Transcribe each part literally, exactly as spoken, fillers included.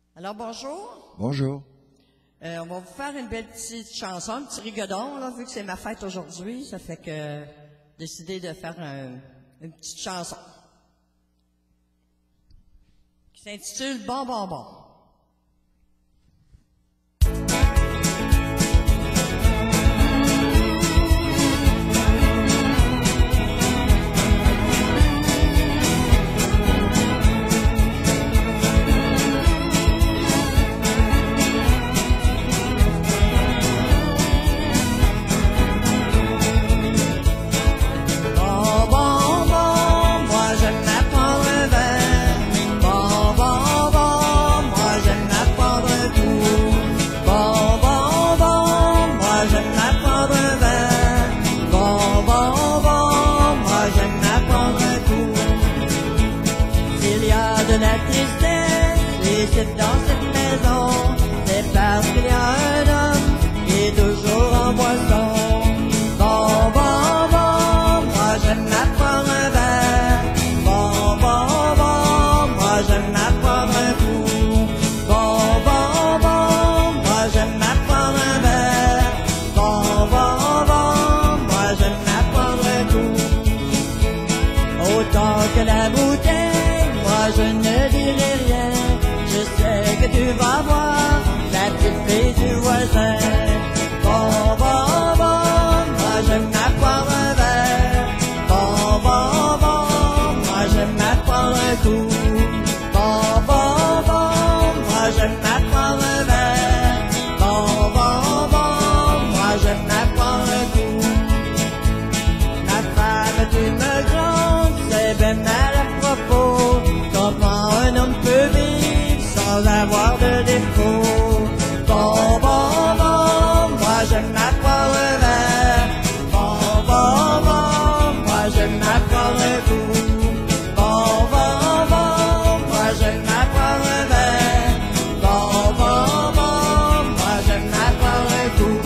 Alors, bonjour. Bonjour. Euh, on va vous faire une belle petite chanson, un petit rigodon, là, vu que c'est ma fête aujourd'hui. Ça fait que euh, décidé de faire un- une petite chanson qui s'intitule Bon, bon, bon. Bon, bon, bon, moi j'aime m'apprendre un verre. Bon, bon, bon, moi j'aime m'apprendre un coup. Bon, bon, bon, moi j'aime m'apprendre un verre. Bon, bon, bon, moi j'aime m'apprendre un coup. S'il y a de la tristesse ici dans cette maison, c'est parce qu'il y a un homme qui est toujours en boisson. Bon, bon, bon, moi j'aime m'apprendre un verre. Bon, bon, bon, moi j'aime m'apprendre un coup. Bon, bon, bon, moi j'aime m'apprendre un verre. Bon, bon, bon, moi j'aime m'apprendre un coup. Autant que la bouteille, moi je ne dirai rien. Je sais que tu vas voir la petite fille du voisin. Bon, bon, bon, moi j'aime m'apprendre un verre. Bon, bon, bon, moi j'aime m'apprendre un coup. Bon, bon, bon, moi j'aime m'apprendre un verre. Bon, bon, bon, moi j'aime m'apprendre un coup. Ma femme est une grande, c'est bien mal à propos. Comment un homme peut vivre sans avoir de défaut. Bon, bon, bon, moi j'aime m'apprendre un verre. Bon, bon, bon, moi j'aime m'apprendre un coup. Bon, bon, bon, moi j'aime m'apprendre un verre. Bon, bon, bon, moi j'aime m'apprendre un coup.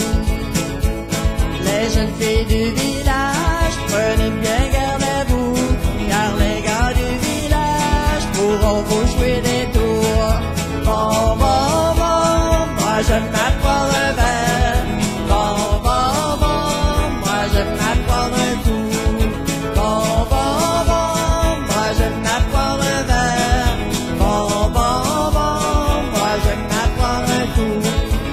Les jeunes filles du village, prenez bien garde à vous, car les gars du village pourront vous jouer des tours. Bon, bon, bon, moi j'aime m'apprendre un verre. Bon, bon, bon, moi j'aime m'apprendre un coup. Bon, bon, bon, moi j'aime m'apprendre un verre. Bon, bon, bon, moi j'aime m'apprendre un coup.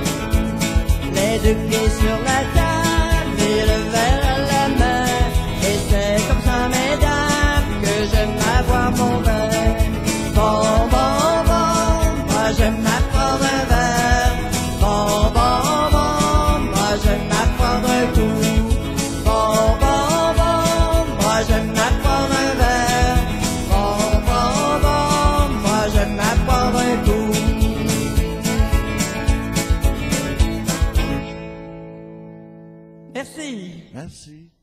Les deux pieds sur la table et le verre à la main. Et c'est comme ça, mesdames, que j'aime avoir mon verre. Bon, bon, bon, moi j'aime m'apprendre un verre. Bon, bon, bon, moi j'aime m'apprendre un coup. Bon, bon, bon, moi j'aime m'apprendre un verre. Bon, bon, bon, moi j'aime m'apprendre un coup. Merci. Merci.